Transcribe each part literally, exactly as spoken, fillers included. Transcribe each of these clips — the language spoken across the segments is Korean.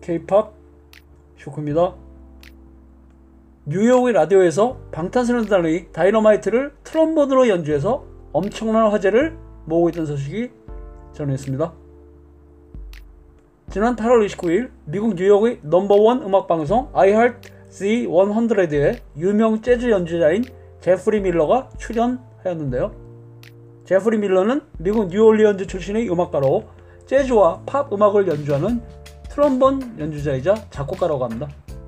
K-팝 쇼크입니다. 뉴욕의 라디오에서 방탄소년단의 다이너마이트를 트럼본으로 연주해서 엄청난 화제를 모으고 있던 소식이 전해졌습니다. 지난 팔월 이십구일 미국 뉴욕의 넘버원 음악방송 iHeart-Z 백에 유명 재즈 연주자인 제프리 밀러가 출연하였는데요. 제프리 밀러는 미국 뉴올리언즈 출신의 음악가로 재즈와 팝 음악을 연주하는 트럼본 연주자이자 작곡가라고 합니다.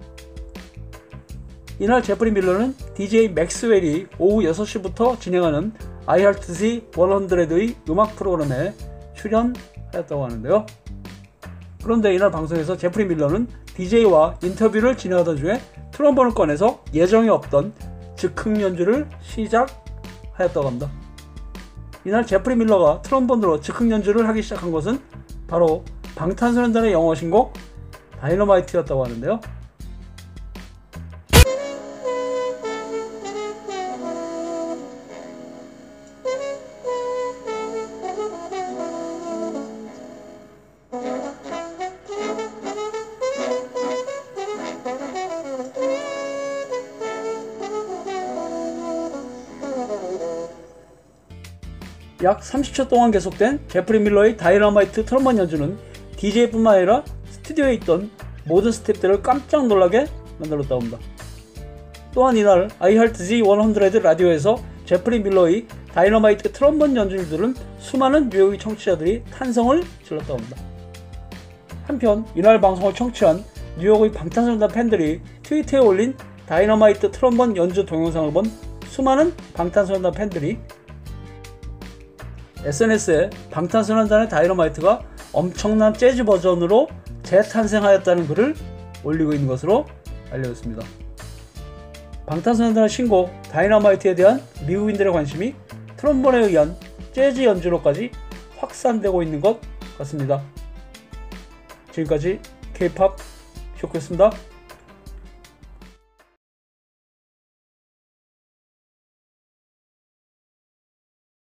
이날 제프리 밀러는 디제이 맥스웰이 오후 여섯 시부터 진행하는 iHeart-Z 백의 음악 프로그램에 출연하였다고 하는데요. 그런데 이날 방송에서 제프리 밀러는 디제이와 인터뷰를 진행하던 중에 트럼본을 꺼내서 예정에 없던 즉흥 연주를 시작하였다고 합니다. 이날 제프리 밀러가 트럼본으로 즉흥 연주를 하기 시작한 것은 바로 방탄소년단의 영어 신곡 다이너마이트였다고 하는데요. 약 삼십 초 동안 계속된 제프리 밀러의 다이너마이트 트럼본 연주는 디제이뿐만 아니라 스튜디오에 있던 모든 스태프들을 깜짝 놀라게 만들었다고 합니다. 또한 이날 iHeart-Z 백 라디오에서 제프리 밀러의 다이너마이트 트럼본 연주를 들은 수많은 뉴욕의 청취자들이 탄성을 질렀다고 합니다. 한편 이날 방송을 청취한 뉴욕의 방탄소년단 팬들이 트위터에 올린 다이너마이트 트럼본 연주 동영상을 본 수많은 방탄소년단 팬들이 에스엔에스에 방탄소년단의 다이너마이트가 엄청난 재즈 버전으로 재탄생하였다는 글을 올리고 있는 것으로 알려졌습니다. 방탄소년단의 신곡 다이너마이트에 대한 미국인들의 관심이 트럼본에 의한 재즈 연주로까지 확산되고 있는 것 같습니다. 지금까지 K-팝 쇼크였습니다.